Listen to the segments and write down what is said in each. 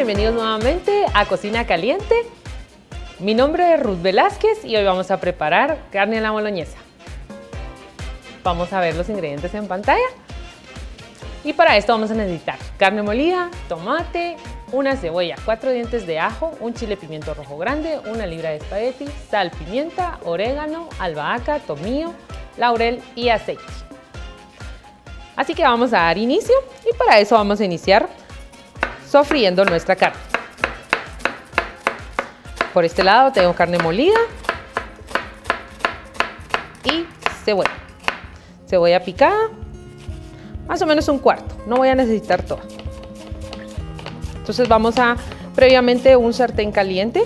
bienvenidos nuevamente a Cocina Caliente. Mi nombre es Ruth Velázquez y hoy vamos a preparar carne a la boloñesa. Vamos a ver los ingredientes en pantalla. Y para esto vamos a necesitar carne molida, tomate, una cebolla, 4 dientes de ajo, un chile pimiento rojo grande, una libra de espagueti, sal, pimienta, orégano, albahaca, tomillo, laurel y aceite. Así que vamos a dar inicio y para eso vamos a iniciar sofriendo nuestra carne. Por este lado tengo carne molida y cebolla. Cebolla picada, más o menos un cuarto, no voy a necesitar toda. Entonces vamos a, previamente un sartén caliente.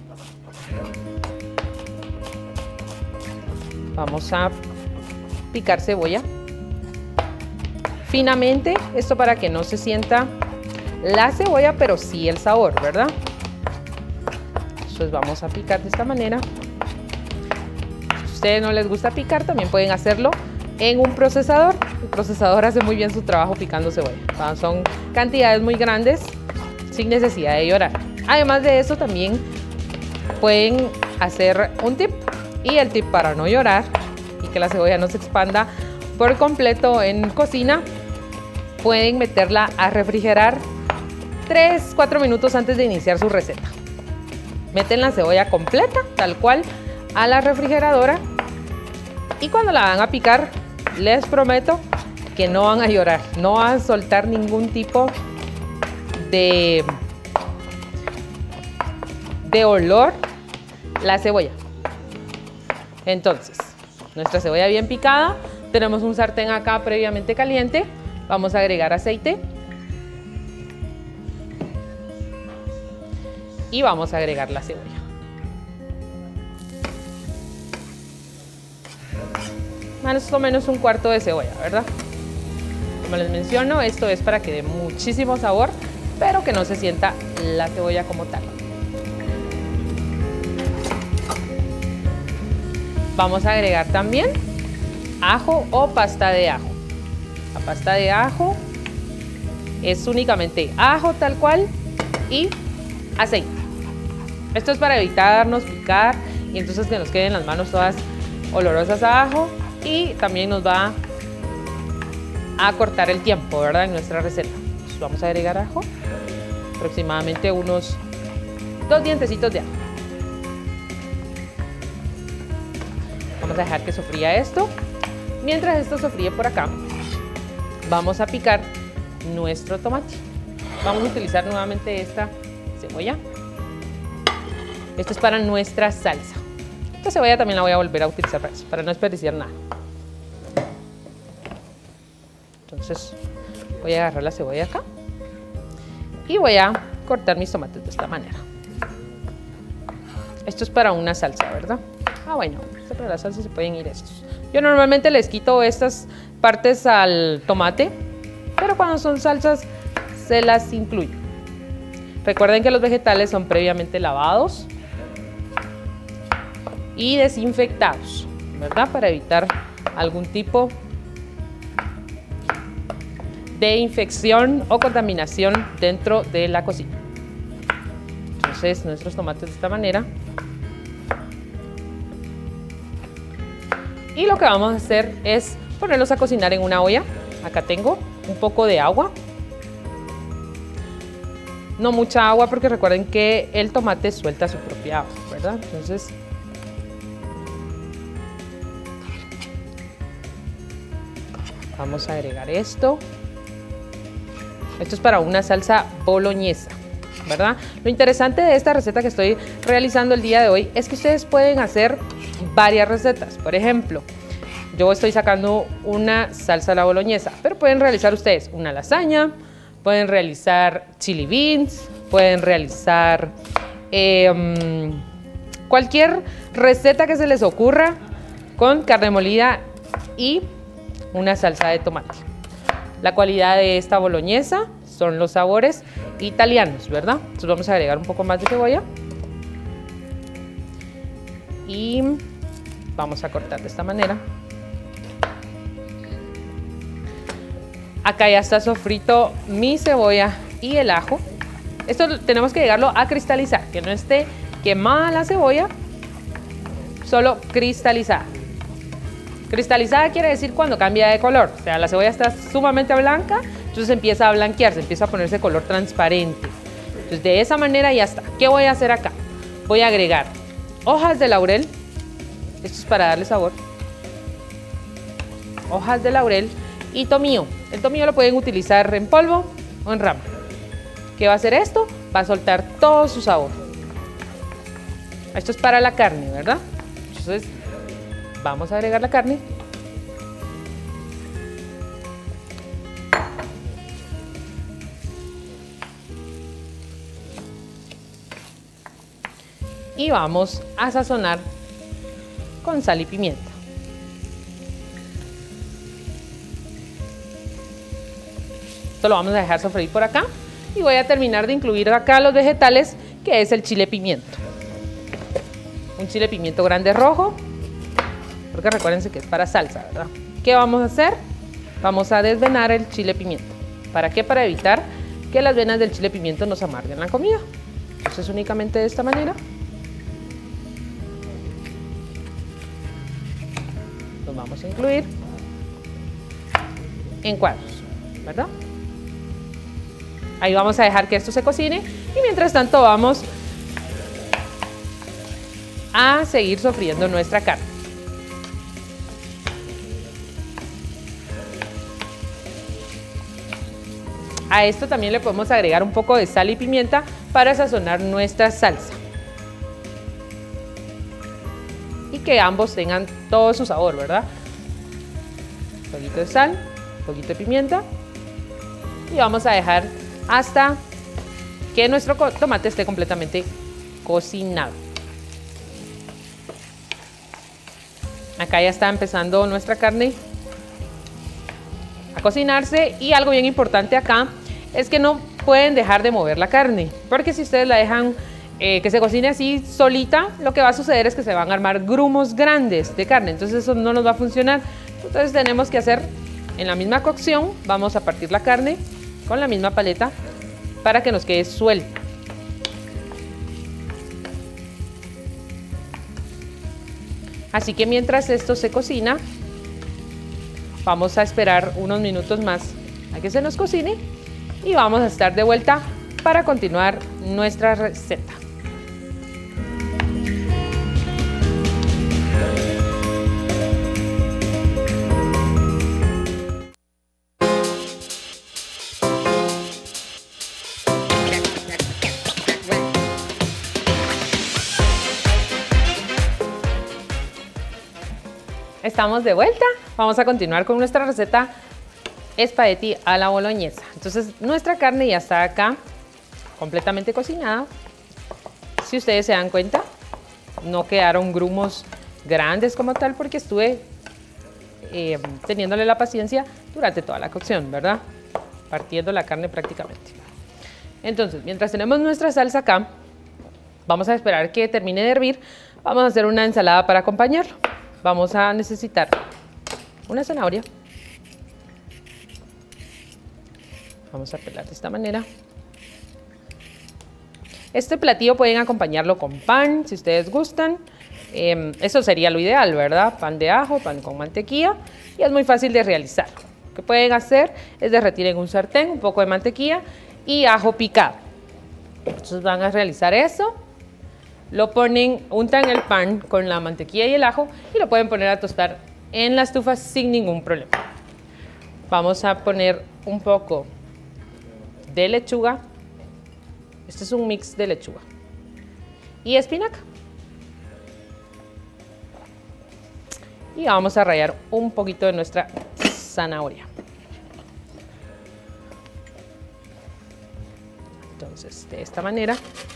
Vamos a picar cebolla finamente, esto para que no se sienta la cebolla, pero sí el sabor, ¿verdad? Entonces vamos a picar de esta manera. Si a ustedes no les gusta picar, también pueden hacerlo en un procesador. El procesador hace muy bien su trabajo picando cebolla. Son cantidades muy grandes sin necesidad de llorar. Además de eso, también pueden hacer un tip. Y el tip para no llorar y que la cebolla no se expanda por completo en cocina, pueden meterla a refrigerar 3-4 minutos antes de iniciar su receta. Meten la cebolla completa, tal cual, a la refrigeradora y cuando la van a picar, les prometo que no van a llorar, no van a soltar ningún tipo de olor la cebolla. Entonces, nuestra cebolla bien picada, tenemos un sartén acá previamente caliente, vamos a agregar aceite y vamos a agregar la cebolla. Más o menos un cuarto de cebolla, ¿verdad? Como les menciono, esto es para que dé muchísimo sabor, pero que no se sienta la cebolla como tal. Vamos a agregar también ajo o pasta de ajo. La pasta de ajo es únicamente ajo tal cual y aceite. Esto es para evitarnos picar y entonces que nos queden las manos todas olorosas a ajo y también nos va a cortar el tiempo, ¿verdad? En nuestra receta. Entonces vamos a agregar ajo, aproximadamente unos 2 dientecitos de ajo. Vamos a dejar que sofría esto. Mientras esto sofríe por acá, vamos a picar nuestro tomate. Vamos a utilizar nuevamente esta cebolla. Esto es para nuestra salsa. Esta cebolla también la voy a volver a utilizar para no desperdiciar nada. Entonces voy a agarrar la cebolla acá y voy a cortar mis tomates de esta manera. Esto es para una salsa, ¿verdad? Ah, bueno, para la salsa se pueden ir estos. Yo normalmente les quito estas partes al tomate, pero cuando son salsas se las incluyo. Recuerden que los vegetales son previamente lavados y desinfectados, ¿verdad? Para evitar algún tipo de infección o contaminación dentro de la cocina. Entonces, nuestros tomates de esta manera. Y lo que vamos a hacer es ponerlos a cocinar en una olla. Acá tengo un poco de agua. No mucha agua porque recuerden que el tomate suelta su propia agua, ¿verdad? Entonces, vamos a agregar esto. Esto es para una salsa boloñesa, ¿verdad? Lo interesante de esta receta que estoy realizando el día de hoy es que ustedes pueden hacer varias recetas. Por ejemplo, yo estoy sacando una salsa a la boloñesa, pero pueden realizar ustedes una lasaña, pueden realizar chili beans, pueden realizar cualquier receta que se les ocurra con carne molida y una salsa de tomate. La cualidad de esta boloñesa son los sabores italianos, ¿verdad? Entonces vamos a agregar un poco más de cebolla y vamos a cortar de esta manera. Acá ya está sofrito mi cebolla y el ajo. Esto tenemos que llegarlo a cristalizar, que no esté quemada la cebolla, solo cristalizada. Cristalizada quiere decir cuando cambia de color, o sea, la cebolla está sumamente blanca, entonces empieza a blanquearse, empieza a ponerse color transparente. Entonces de esa manera ya está. ¿Qué voy a hacer acá? Voy a agregar hojas de laurel, esto es para darle sabor, hojas de laurel y tomillo. El tomillo lo pueden utilizar en polvo o en rama. ¿Qué va a hacer esto? Va a soltar todo su sabor. Esto es para la carne, ¿verdad? Entonces vamos a agregar la carne. Y vamos a sazonar con sal y pimienta. Esto lo vamos a dejar sofreír por acá y voy a terminar de incluir acá los vegetales, que es el chile pimiento. Un chile pimiento grande rojo, porque recuérdense que es para salsa, ¿verdad? ¿Qué vamos a hacer? Vamos a desvenar el chile pimiento. ¿Para qué? Para evitar que las venas del chile pimiento nos amarguen la comida. Entonces únicamente de esta manera. Los vamos a incluir en cuadros, ¿verdad? Ahí vamos a dejar que esto se cocine y mientras tanto vamos a seguir sofriendo nuestra carne. A esto también le podemos agregar un poco de sal y pimienta para sazonar nuestra salsa. Y que ambos tengan todo su sabor, ¿verdad? Un poquito de sal, un poquito de pimienta. Y vamos a dejar hasta que nuestro tomate esté completamente cocinado. Acá ya está empezando nuestra carne a cocinarse y algo bien importante acá es que no pueden dejar de mover la carne, porque si ustedes la dejan que se cocine así solita, lo que va a suceder es que se van a armar grumos grandes de carne, entonces eso no nos va a funcionar. Entonces tenemos que hacer en la misma cocción, vamos a partir la carne con la misma paleta para que nos quede suelta. Así que mientras esto se cocina, vamos a esperar unos minutos más a que se nos cocine y vamos a estar de vuelta para continuar nuestra receta. Estamos de vuelta, vamos a continuar con nuestra receta espagueti a la boloñesa. Entonces nuestra carne ya está acá completamente cocinada. Si ustedes se dan cuenta, no quedaron grumos grandes como tal porque estuve teniéndole la paciencia durante toda la cocción, ¿verdad? Partiendo la carne prácticamente. Entonces, mientras tenemos nuestra salsa acá, vamos a esperar que termine de hervir. Vamos a hacer una ensalada para acompañarlo. Vamos a necesitar una zanahoria. Vamos a pelar de esta manera. Este platillo pueden acompañarlo con pan, si ustedes gustan. Eso sería lo ideal, ¿verdad? Pan de ajo, pan con mantequilla. Y es muy fácil de realizar. Lo que pueden hacer es derretir en un sartén un poco de mantequilla y ajo picado. Entonces van a realizar eso. Lo ponen, untan el pan con la mantequilla y el ajo y lo pueden poner a tostar en la estufa sin ningún problema. Vamos a poner un poco de lechuga. Este es un mix de lechuga y espinaca. Y vamos a rallar un poquito de nuestra zanahoria. Entonces, de esta manera.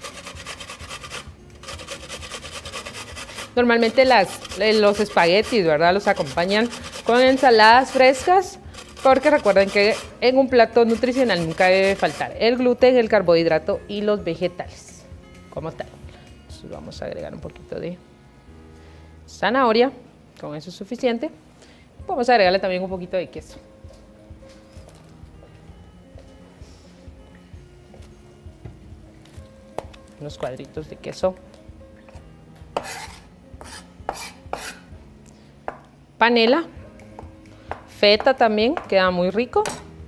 Normalmente los espaguetis, ¿verdad? Los acompañan con ensaladas frescas, porque recuerden que en un plato nutricional nunca debe faltar el gluten, el carbohidrato y los vegetales, como tal. Entonces vamos a agregar un poquito de zanahoria, con eso es suficiente. Vamos a agregarle también un poquito de queso. unos cuadritos de queso panela, feta también, queda muy rico.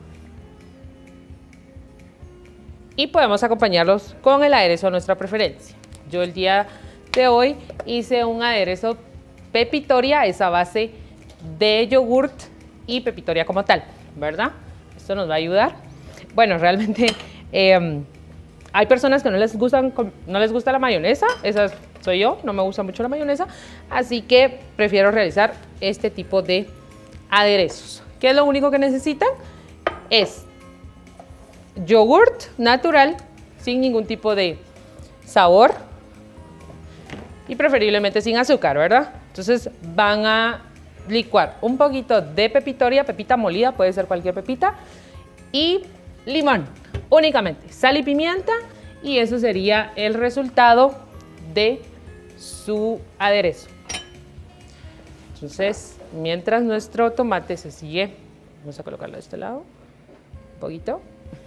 Y podemos acompañarlos con el aderezo a nuestra preferencia. Yo el día de hoy hice un aderezo pepitoria, esa base de yogurt y pepitoria como tal, ¿verdad? Esto nos va a ayudar. Bueno, realmente hay personas que no les gusta la mayonesa, esa soy yo, no me gusta mucho la mayonesa, así que prefiero realizar este tipo de aderezos. ¿Qué es lo único que necesitan? Es yogurt natural, sin ningún tipo de sabor y preferiblemente sin azúcar, ¿verdad? Entonces van a licuar un poquito de pepitoria, pepita molida, puede ser cualquier pepita, y limón, únicamente sal y pimienta, y eso sería el resultado de su aderezo. Entonces, mientras nuestro tomate se sigue, vamos a colocarlo de este lado, un poquito.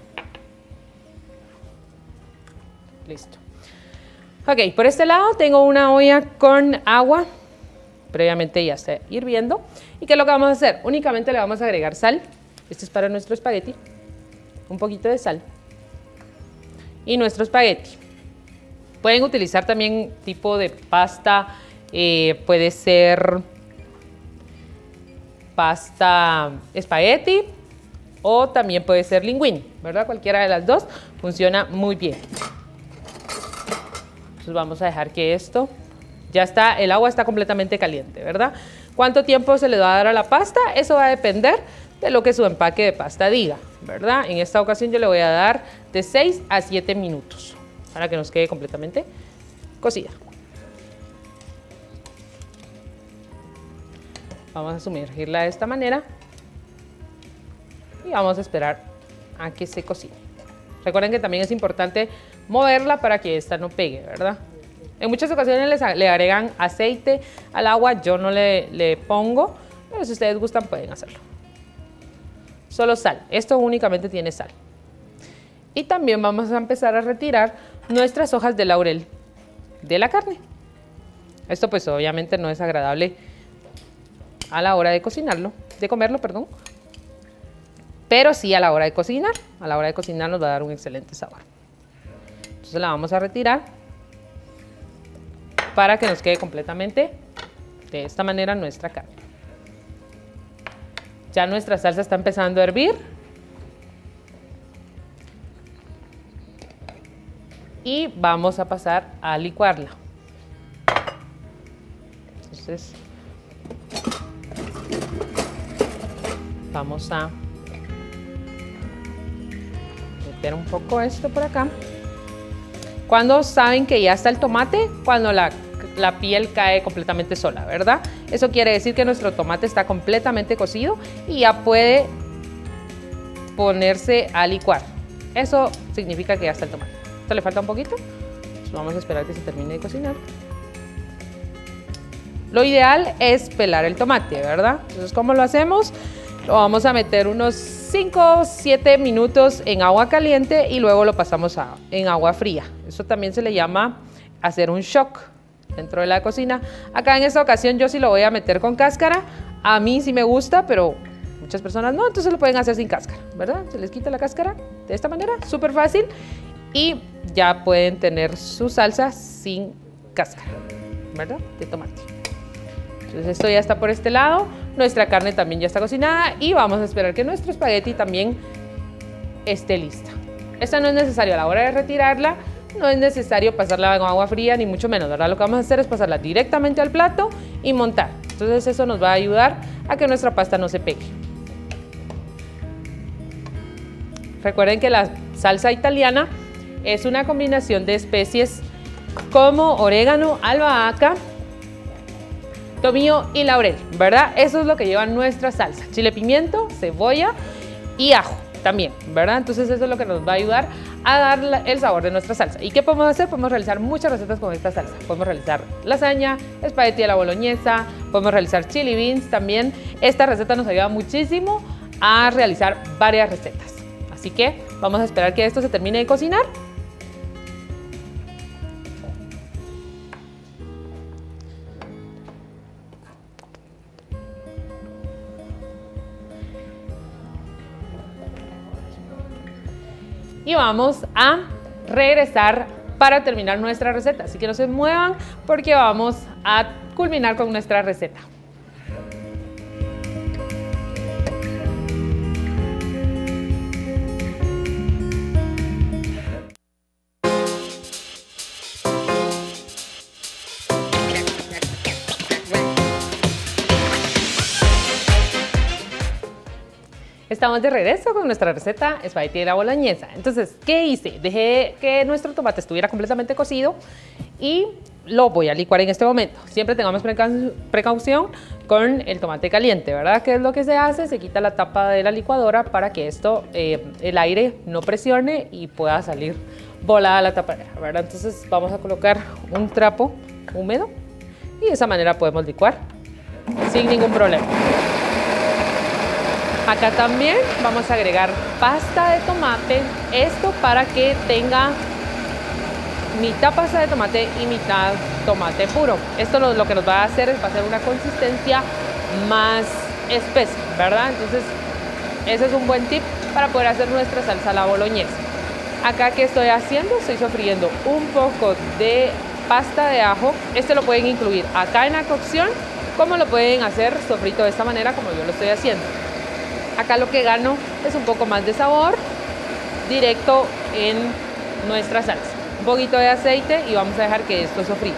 Listo. Ok, por este lado tengo una olla con agua, previamente ya está hirviendo. ¿Y qué es lo que vamos a hacer? Únicamente le vamos a agregar sal. Este es para nuestro espagueti. Un poquito de sal. Y nuestro espagueti. Pueden utilizar también tipo de pasta, puede ser pasta espagueti o también puede ser linguine, ¿verdad? Cualquiera de las dos funciona muy bien. Entonces vamos a dejar que esto ya está, el agua está completamente caliente, ¿verdad? ¿Cuánto tiempo se le va a dar a la pasta? Eso va a depender de lo que su empaque de pasta diga, ¿verdad? En esta ocasión yo le voy a dar de 6 a 7 minutos para que nos quede completamente cocida. Vamos a sumergirla de esta manera y vamos a esperar a que se cocine. Recuerden que también es importante moverla para que esta no pegue, ¿verdad? En muchas ocasiones le agregan aceite al agua, yo no le pongo, pero si ustedes gustan pueden hacerlo. Solo sal, esto únicamente tiene sal. Y también vamos a empezar a retirar nuestras hojas de laurel de la carne. Esto pues obviamente no es agradable a la hora de cocinarlo, de comerlo, perdón. Pero sí a la hora de cocinar. A la hora de cocinar nos va a dar un excelente sabor. Entonces la vamos a retirar para que nos quede completamente de esta manera nuestra carne. Ya nuestra salsa está empezando a hervir. Y vamos a pasar a licuarla. Entonces vamos a meter un poco esto por acá. Cuando saben que ya está el tomate, cuando la piel cae completamente sola, ¿verdad? Eso quiere decir que nuestro tomate está completamente cocido y ya puede ponerse a licuar. Eso significa que ya está el tomate. Esto le falta un poquito, pues vamos a esperar que se termine de cocinar. Lo ideal es pelar el tomate, ¿verdad? Entonces, ¿cómo lo hacemos? Lo vamos a meter unos 5 o 7 minutos en agua caliente y luego lo pasamos en agua fría. Eso también se le llama hacer un shock dentro de la cocina. Acá en esta ocasión yo sí lo voy a meter con cáscara. A mí sí me gusta, pero muchas personas no, entonces lo pueden hacer sin cáscara, ¿verdad? Se les quita la cáscara de esta manera, súper fácil. Y ya pueden tener su salsa sin cáscara, ¿verdad? De tomate. Entonces esto ya está por este lado. Nuestra carne también ya está cocinada y vamos a esperar que nuestro espagueti también esté lista. Esta no es necesario a la hora de retirarla, no es necesario pasarla con agua fría ni mucho menos, ¿verdad? Lo que vamos a hacer es pasarla directamente al plato y montar. Entonces eso nos va a ayudar a que nuestra pasta no se pegue. Recuerden que la salsa italiana es una combinación de especies como orégano, albahaca, tomillo y laurel, ¿verdad? Eso es lo que lleva nuestra salsa. Chile, pimiento, cebolla y ajo también, ¿verdad? Entonces eso es lo que nos va a ayudar a dar el sabor de nuestra salsa. ¿Y qué podemos hacer? Podemos realizar muchas recetas con esta salsa. Podemos realizar lasaña, espagueti a la boloñesa, podemos realizar chili beans también. Esta receta nos ayuda muchísimo a realizar varias recetas. Así que vamos a esperar que esto se termine de cocinar. y vamos a regresar para terminar nuestra receta. Así que no se muevan porque vamos a culminar con nuestra receta. Estamos de regreso con nuestra receta espagueti de la boloñesa. Entonces, ¿qué hice? Dejé que nuestro tomate estuviera completamente cocido y lo voy a licuar en este momento. Siempre tengamos precaución con el tomate caliente, ¿verdad? ¿Qué es lo que se hace? Se quita la tapa de la licuadora para que esto, el aire no presione y pueda salir volada la tapadera, ¿verdad? Entonces vamos a colocar un trapo húmedo y de esa manera podemos licuar sin ningún problema. Acá también vamos a agregar pasta de tomate, esto para que tenga mitad pasta de tomate y mitad tomate puro. Esto lo que nos va a hacer es hacer una consistencia más espesa, ¿verdad? Entonces ese es un buen tip para poder hacer nuestra salsa a la boloñesa. Acá, ¿qué estoy haciendo? Estoy sofriendo un poco de pasta de ajo. Este lo pueden incluir acá en la cocción, como lo pueden hacer sofrito de esta manera como yo lo estoy haciendo. Acá lo que gano es un poco más de sabor directo en nuestra salsa. Un poquito de aceite y vamos a dejar que esto sofría.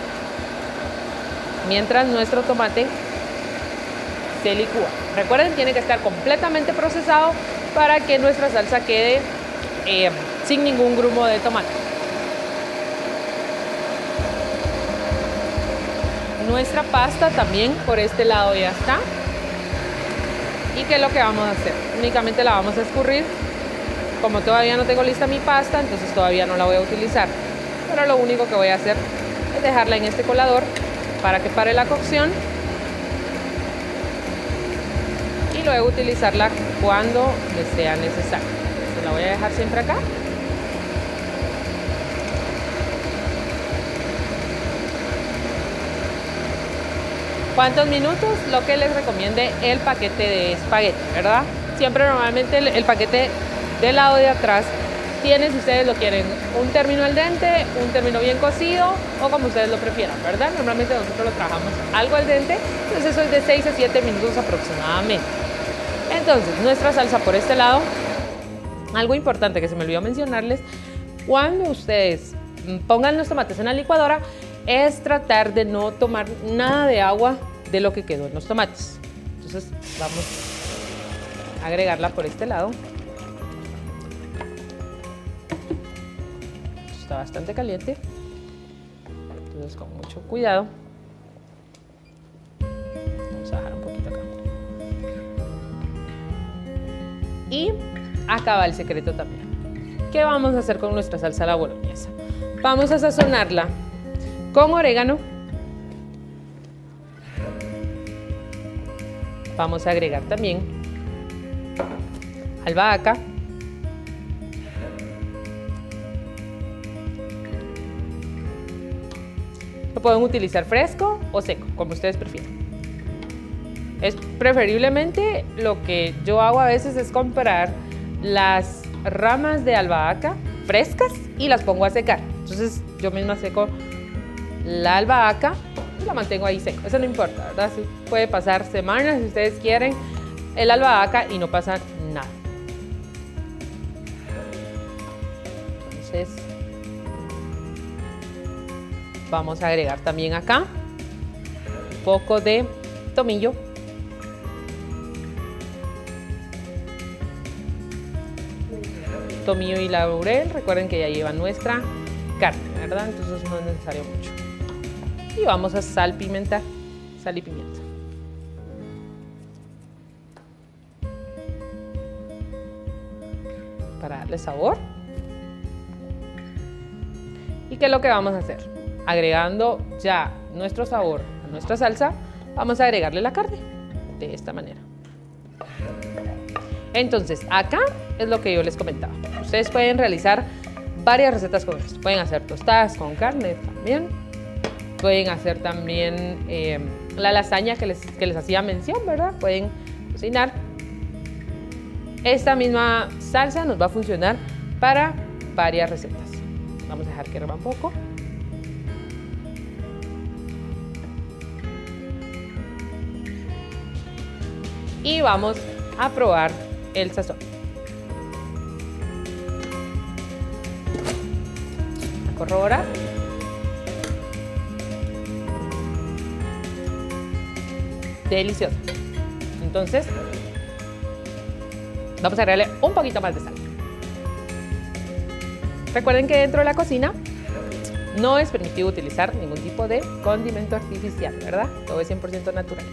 Mientras nuestro tomate se licúa. Recuerden, tiene que estar completamente procesado para que nuestra salsa quede sin ningún grumo de tomate. Nuestra pasta también por este lado ya está. ¿Y qué es lo que vamos a hacer? Únicamente la vamos a escurrir. Como todavía no tengo lista mi pasta, entonces todavía no la voy a utilizar. Pero lo único que voy a hacer es dejarla en este colador para que pare la cocción. Y luego utilizarla cuando me sea necesario. Entonces la voy a dejar siempre acá. ¿Cuántos minutos? Lo que les recomiende el paquete de espagueti, ¿verdad? Siempre normalmente el paquete del lado de atrás tiene, si ustedes lo quieren, un término al dente, un término bien cocido o como ustedes lo prefieran, ¿verdad? Normalmente nosotros lo trabajamos algo al dente, entonces eso es de 6 a 7 minutos aproximadamente. Entonces, nuestra salsa por este lado, algo importante que se me olvidó mencionarles, cuando ustedes pongan los tomates en la licuadora, es tratar de no tomar nada de agua de lo que quedó en los tomates. Entonces vamos a agregarla por este lado. Esto está bastante caliente, entonces con mucho cuidado. Vamos a dejar un poquito acá. Y acá va el secreto también. ¿Qué vamos a hacer con nuestra salsa a la boloñesa? Vamos a sazonarla con orégano. Vamos a agregar también albahaca. Lo pueden utilizar fresco o seco, como ustedes prefieran. Es preferiblemente lo que yo hago a veces es comprar las ramas de albahaca frescas y las pongo a secar. Entonces yo misma seco la albahaca y la mantengo ahí seco. Eso no importa, ¿verdad? Sí, puede pasar semanas si ustedes quieren el albahaca y no pasa nada. Entonces vamos a agregar también acá un poco de tomillo. Tomillo y laurel, recuerden que ya lleva nuestra carne, ¿verdad? Entonces no es necesario mucho. Y vamos a salpimentar, sal y pimienta. Para darle sabor. ¿Y qué es lo que vamos a hacer? Agregando ya nuestro sabor a nuestra salsa, vamos a agregarle la carne de esta manera. Entonces, acá es lo que yo les comentaba. Ustedes pueden realizar varias recetas con esto. Pueden hacer tostadas con carne también. Pueden hacer también la lasaña que les hacía mención, ¿verdad? Pueden cocinar. Esta misma salsa nos va a funcionar para varias recetas. Vamos a dejar que herva un poco. Y vamos a probar el sazón. A corroborar. Delicioso. Entonces, vamos a agregarle un poquito más de sal. Recuerden que dentro de la cocina no es permitido utilizar ningún tipo de condimento artificial, ¿verdad? Todo es 100% natural.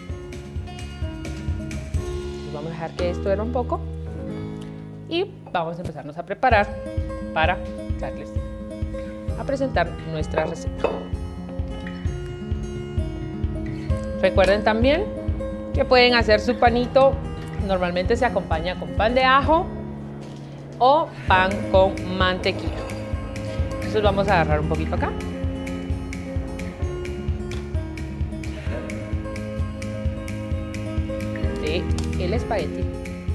Vamos a dejar que esto herva un poco y vamos a empezarnos a preparar para darles a presentar nuestra receta. Recuerden también que pueden hacer su panito, normalmente se acompaña con pan de ajo o pan con mantequilla. Entonces vamos a agarrar un poquito acá. De el espagueti.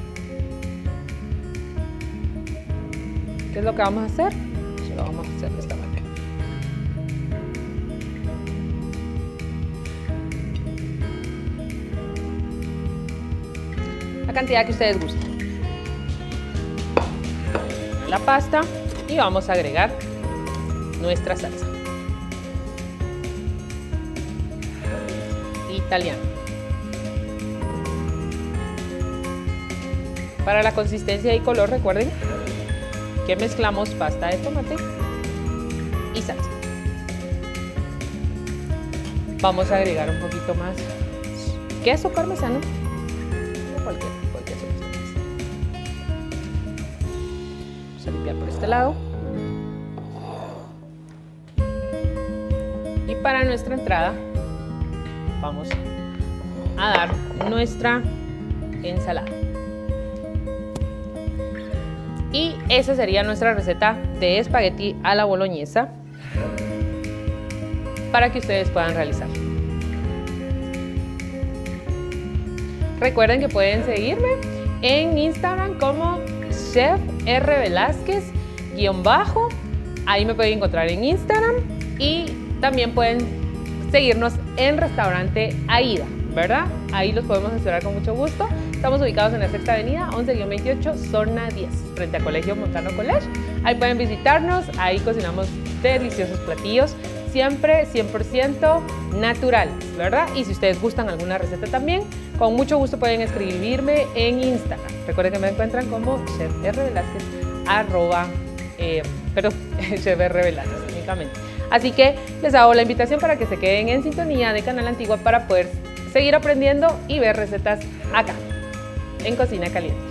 ¿Qué es lo que vamos a hacer? Lo vamos a hacer de esta manera. La cantidad que ustedes gusten. La pasta y vamos a agregar nuestra salsa italiana. Para la consistencia y color, recuerden que mezclamos pasta de tomate y salsa. Vamos a agregar un poquito más queso parmesano o cualquier tipo de queso que ustedes. Vamos a limpiar por este lado. Y para nuestra entrada vamos a dar nuestra ensalada. Y esa sería nuestra receta de espagueti a la boloñesa para que ustedes puedan realizar. Recuerden que pueden seguirme en Instagram como Chef R. Velázquez _ ahí me pueden encontrar en Instagram, y también pueden seguirnos en Restaurante Aida, ¿verdad? Ahí los podemos asesorar con mucho gusto. Estamos ubicados en la Sexta Avenida, 11-28, zona 10, frente a Colegio Montano College. Ahí pueden visitarnos, ahí cocinamos deliciosos platillos, siempre 100% naturales, ¿verdad? Y si ustedes gustan alguna receta también, con mucho gusto pueden escribirme en Instagram. Recuerden que me encuentran como Chef R. Velázquez, Chef R. Velázquez únicamente. Así que les hago la invitación para que se queden en sintonía de Canal Antigua para poder seguir aprendiendo y ver recetas acá, en Cocina Caliente.